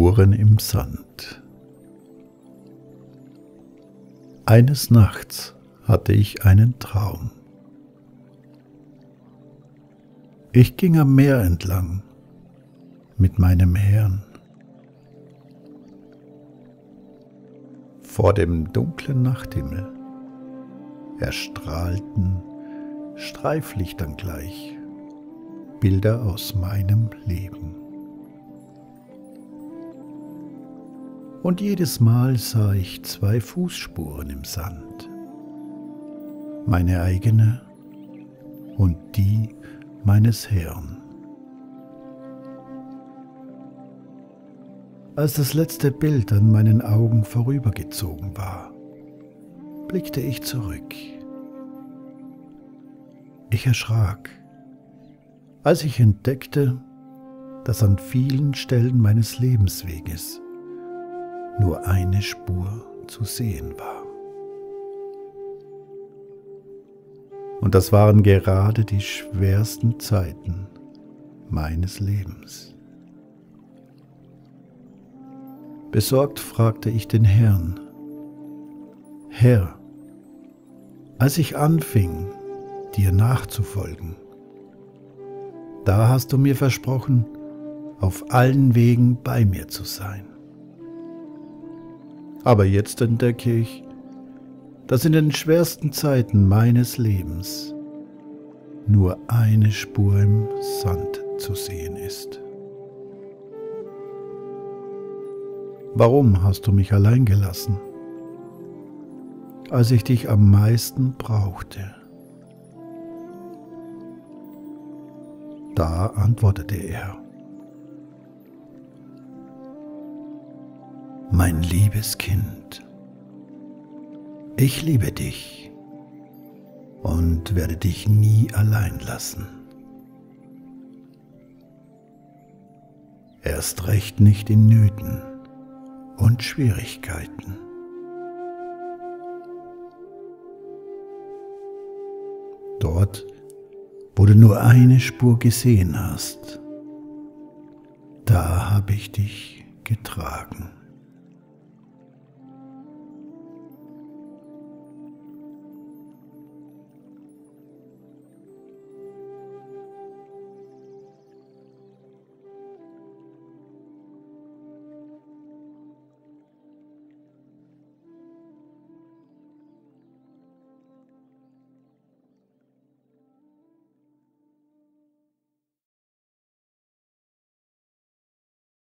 Spuren im Sand. Eines Nachts hatte ich einen Traum. Ich ging am Meer entlang mit meinem Herrn. Vor dem dunklen Nachthimmel erstrahlten Streiflichtern gleich Bilder aus meinem Leben. Und jedes Mal sah ich 2 Fußspuren im Sand, meine eigene und die meines Herrn. Als das letzte Bild an meinen Augen vorübergezogen war, blickte ich zurück. Ich erschrak, als ich entdeckte, dass an vielen Stellen meines Lebensweges nur eine Spur zu sehen war. Und das waren gerade die schwersten Zeiten meines Lebens. Besorgt fragte ich den Herrn: Herr, als ich anfing, dir nachzufolgen, da hast du mir versprochen, auf allen Wegen bei mir zu sein. Aber jetzt entdecke ich, dass in den schwersten Zeiten meines Lebens nur eine Spur im Sand zu sehen ist. Warum hast du mich allein gelassen, als ich dich am meisten brauchte? Da antwortete er: Mein liebes Kind, ich liebe dich und werde dich nie allein lassen. Erst recht nicht in Nöten und Schwierigkeiten. Dort, wo du nur eine Spur gesehen hast, da habe ich dich getragen.